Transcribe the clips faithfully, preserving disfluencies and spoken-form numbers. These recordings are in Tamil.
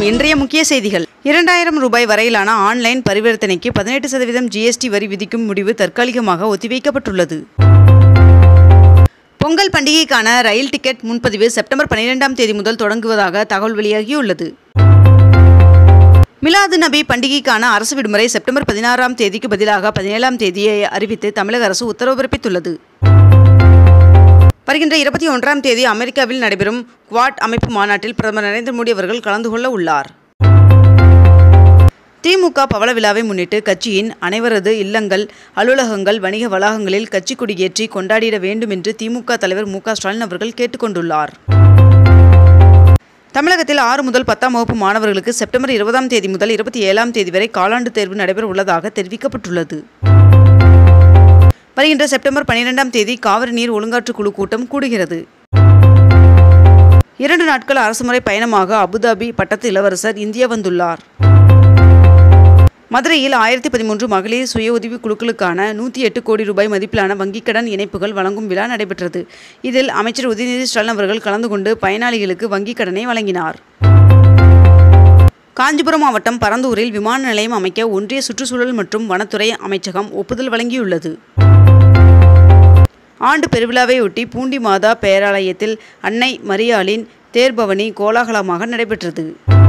இன்றைய முக்கிய செய்திகள். இரண்டாயிரம் ரூபாய் வரையிலான ஆன்லைன் பரிவர்த்தனைக்கு பதினெட்டு சதவீதம் ஜிஎஸ்டி வரி விதிக்கும் முடிவு தற்காலிகமாக ஒத்திவைக்கப்பட்டுள்ளது. பொங்கல் பண்டிகைக்கான ரயில் டிக்கெட் முன்பதிவு செப்டம்பர் பன்னிரெண்டாம் தேதி முதல் தொடங்குவதாக தகவல் வெளியாகியுள்ளது. மிலாது நபி பண்டிகைக்கான அரசு விடுமுறை செப்டம்பர் பதினாறாம் தேதிக்கு பதிலாக பதினேழாம் தேதியை அறிவித்து தமிழக அரசு உத்தரவு பிறப்பித்துள்ளது. வருகின்ற இருபத்தி ஒன்றாம் தேதி அமெரிக்காவில் நடைபெறும் குவாட் அமைப்பு மாநாட்டில் பிரதமர் நரேந்திர மோடி அவர்கள் கலந்து கொள்ள உள்ளார். திமுக பவள விழாவை முன்னிட்டு கட்சியின் அனைவரது இல்லங்கள், அலுவலகங்கள், வணிக வளாகங்களில் கட்சி கொடியேற்றி கொண்டாடிட வேண்டும் என்று திமுக தலைவர் மு க ஸ்டாலின் அவர்கள் கேட்டுக்கொண்டுள்ளார். தமிழகத்தில் ஆறு முதல் பத்தாம் வகுப்பு மாணவர்களுக்கு செப்டம்பர் இருபதாம் தேதி முதல் இருபத்தி ஏழாம் தேதி வரை காலாண்டு தேர்வு நடைபெற உள்ளதாக தெரிவிக்கப்பட்டுள்ளது. வருகின்ற செப்டம்பர் பன்னிரெண்டாம் தேதி காவிரி நீர் ஒழுங்காற்று குழு கூட்டம் கூடுகிறது. இரண்டு நாட்கள் அரசுமுறை பயணமாக அபுதாபி பட்டத்து இளவரசர் இந்தியா வந்துள்ளார். மதுரையில் ஆயிரத்தி பதிமூன்று மகளிர் சுய உதவி குழுக்களுக்கான நூற்றி எட்டு கோடி ரூபாய் மதிப்பிலான வங்கிக் கடன் இணைப்புகள் வழங்கும் விழா நடைபெற்றது. இதில் அமைச்சர் உதயநிதி ஸ்டாலின் அவர்கள் கலந்து கொண்டு பயனாளிகளுக்கு வங்கிக் கடனை வழங்கினார். காஞ்சிபுரம் மாவட்டம் பரந்தூரில் விமான நிலையம் அமைக்க ஒன்றிய சுற்றுச்சூழல் மற்றும் வனத்துறை அமைச்சகம் ஒப்புதல் வழங்கியுள்ளது. ஆண்டு பெருவிழாவையொட்டி பூண்டி மாதா பேராலயத்தில் அன்னை மரியாளின் தேர்பவனி கோலாகலமாக நடைபெற்றது.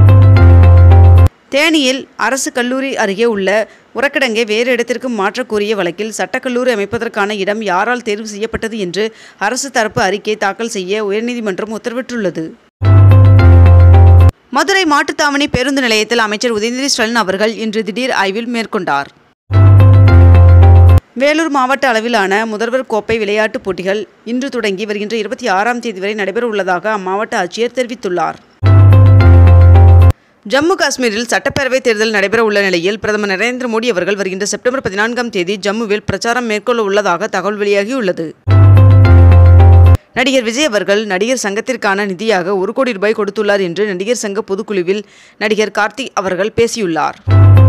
தேனியில் அரசு கல்லூரி அருகே உள்ள உரக்கிடங்கை வேறு இடத்திற்கு மாற்றக்கோரிய வழக்கில் சட்டக்கல்லூரி அமைப்பதற்கான இடம் யாரால் தேர்வு செய்யப்பட்டது என்று அரசு தரப்பு அறிக்கை தாக்கல் செய்ய உயர்நீதிமன்றம் உத்தரவிட்டுள்ளது. மதுரை மாட்டுத்தாவணி பேருந்து நிலையத்தில் அமைச்சர் உதயநிதி ஸ்டாலின் அவர்கள் இன்று திடீர் ஆய்வில் மேற்கொண்டார். வேலூர் மாவட்ட அளவிலான முதல்வர் கோப்பை விளையாட்டுப் போட்டிகள் இன்று தொடங்கி வருகின்ற இருபத்தி ஆறாம் தேதி வரை நடைபெற உள்ளதாக அம்மாவட்ட ஆட்சியர் தெரிவித்துள்ளார். ஜம்மு காஷ்மீரில் சட்டப்பேரவைத் தேர்தல் நடைபெற உள்ள நிலையில் பிரதமர் நரேந்திர மோடி அவர்கள் வருகின்ற செப்டம்பர் பதினான்காம் தேதி ஜம்முவில் பிரச்சாரம் மேற்கொள்ள உள்ளதாக தகவல் வெளியாகியுள்ளது. நடிகர் விஜய் அவர்கள் நடிகர் சங்கத்திற்கான நிதியாக ஒரு கோடி ரூபாய் கொடுத்துள்ளார் என்று நடிகர் சங்க பொதுக்குழுவில் நடிகர் கார்த்திக் அவர்கள் பேசியுள்ளார்.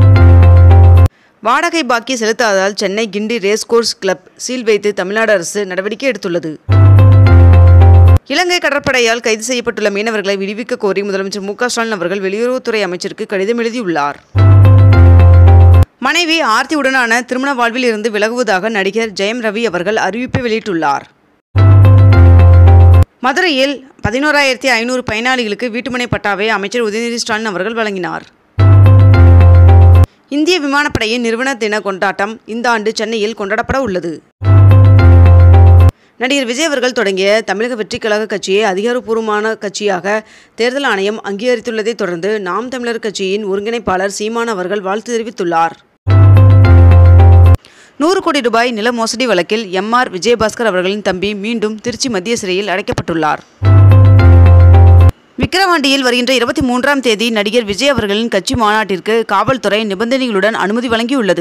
வாடகை பாக்கி செலுத்தாததால் Chennai Guindy racecourse club seal வைத்து தமிழ்நாடு அரசு நடவடிக்கை எடுத்துள்ளது. இலங்கை கடற்படையால் கைது செய்யப்பட்டுள்ள மீனவர்களை விடுவிக்க கோரி முதலமைச்சர் மு க ஸ்டாலின் அவர்கள் வெளியுறவுத்துறை அமைச்சருக்கு கடிதம் எழுதியுள்ளார். மனைவி ஆர்த்தியுடனான திருமண வாழ்வில் இருந்து விலகுவதாக நடிகர் ஜெயம் ரவி அவர்கள் அறிவிப்பை வெளியிட்டுள்ளார். மதுரையில் பதினோராயிரத்தி ஐநூறு பயனாளிகளுக்கு வீட்டுமனை பட்டாவை அமைச்சர் உதயநிதி ஸ்டாலின் அவர்கள் வழங்கினார். இந்திய விமானப்படையின் நிறுவன தின கொண்டாட்டம் இந்த ஆண்டு சென்னையில் கொண்டாடப்பட உள்ளது. நடிகர் விஜய் அவர்கள் தொடங்கிய தமிழக வெற்றி கழக கட்சியை அதிகாரப்பூர்வமான கட்சியாக தேர்தல் ஆணையம் அங்கீகரித்துள்ளதை தொடர்ந்து நாம் தமிழர் கட்சியின் ஒருங்கிணைப்பாளர் சீமான் அவர்கள் வாழ்த்து தெரிவித்துள்ளார். நூறு கோடி ரூபாய் நில மோசடி வழக்கில் எம் ஆர் விஜயபாஸ்கர் அவர்களின் தம்பி மீண்டும் திருச்சி மத்திய சிறையில் அடைக்கப்பட்டுள்ளார். விக்கிரவாண்டியில் வருகின்ற இருபத்தி மூன்றாம் தேதி நடிகர் விஜய் அவர்களின் கட்சி மாநாட்டிற்கு காவல்துறை நிபந்தனைகளுடன் அனுமதி வழங்கியுள்ளது.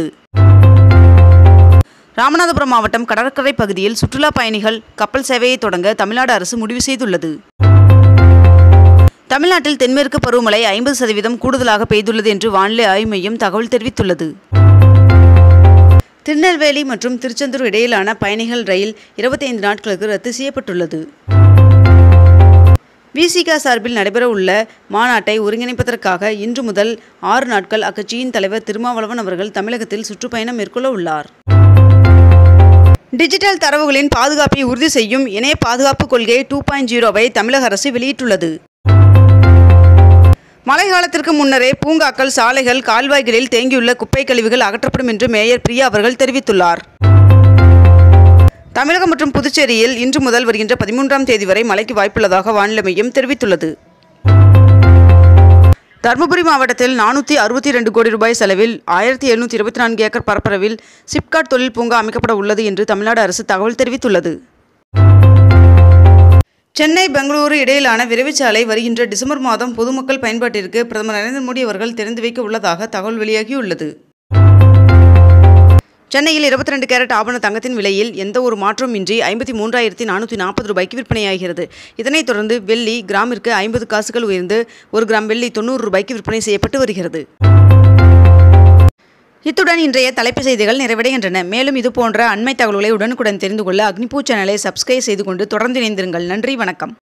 ராமநாதபுரம் மாவட்டம் கடற்கரை பகுதியில் சுற்றுலா பயணிகள் கப்பல் சேவையை தொடங்க தமிழ்நாடு அரசு முடிவு செய்துள்ளது. தமிழ்நாட்டில் தென்மேற்கு பருவமழை ஐம்பது சதவீதம் கூடுதலாக பெய்துள்ளது என்று வானிலை ஆய்வு மையம் தகவல் தெரிவித்துள்ளது. திருநெல்வேலி மற்றும் திருச்செந்தூர் இடையிலான பயணிகள் ரயில் இருபத்தி ஐந்து நாட்களுக்கு ரத்து செய்யப்பட்டுள்ளது. விசிக சார்பில் நடைபெற உள்ள மாநாட்டை ஒருங்கிணைப்பதற்காக இன்று முதல் ஆறு நாட்கள் அக்கட்சியின் தலைவர் திருமாவளவன் அவர்கள் தமிழகத்தில் சுற்றுப்பயணம் மேற்கொள்ள உள்ளார். டிஜிட்டல் தரவுகளின் பாதுகாப்பை உறுதி செய்யும் இணைய பாதுகாப்பு கொள்கை டூ பாயிண்ட் ஜீரோவை தமிழக அரசு வெளியிட்டுள்ளது. மழை காலத்திற்கு முன்னரே பூங்காக்கள், சாலைகள், கால்வாய்களில் தேங்கியுள்ள குப்பை கழிவுகள் அகற்றப்படும் என்று மேயர் பிரியா அவர்கள் தெரிவித்துள்ளார். தமிழகம் மற்றும் புதுச்சேரியில் இன்று முதல் வருகின்ற பதிமூன்றாம் தேதி வரை மழைக்கு வாய்ப்புள்ளதாக வானிலை மையம் தெரிவித்துள்ளது. தருமபுரி மாவட்டத்தில் நானூற்றி அறுபத்தி இரண்டு கோடி ரூபாய் செலவில் ஆயிரத்தி எழுநூற்றி இருபத்தி நான்கு ஏக்கர் பரப்பளவில் சிப்காட் தொழில் பூங்கா அமைக்கப்பட உள்ளது என்று தமிழ்நாடு அரசு தகவல் தெரிவித்துள்ளது. சென்னை பெங்களூரு இடையிலான விரைவுச்சாலை வருகின்ற டிசம்பர் மாதம் பொதுமக்கள் பயன்பாட்டிற்கு பிரதமர் நரேந்திர மோடி அவர்கள் திறந்து வைக்க உள்ளதாக தகவல் வெளியாகியுள்ளது. சென்னையில் இருபத்தி ரெண்டு கேரட் ஆபண தங்கத்தின் விலையில் எந்த ஒரு மாற்றமும் இன்றி ஐம்பத்தி மூன்றாயிரத்தி நானூற்றி நாற்பது ரூபாய்க்கு விற்பனையாகிறது. இதனைத் தொடர்ந்து வெள்ளி கிராமிற்கு ஐம்பது காசுகள் உயர்ந்து ஒரு கிராம் வெள்ளி தொண்ணூறு ரூபாய்க்கு விற்பனை செய்யப்பட்டு வருகிறது. இத்துடன் இன்றைய தலைப்புச் செய்திகள் நிறைவடைகின்றன. மேலும் இதுபோன்ற அண்மை தகவல்களை உடனுக்குடன் தெரிந்து கொள்ள அக்னிபூ சேனலை சப்ஸ்கிரைப் செய்து கொண்டு தொடர்ந்து இணைந்திருங்கள். நன்றி, வணக்கம்.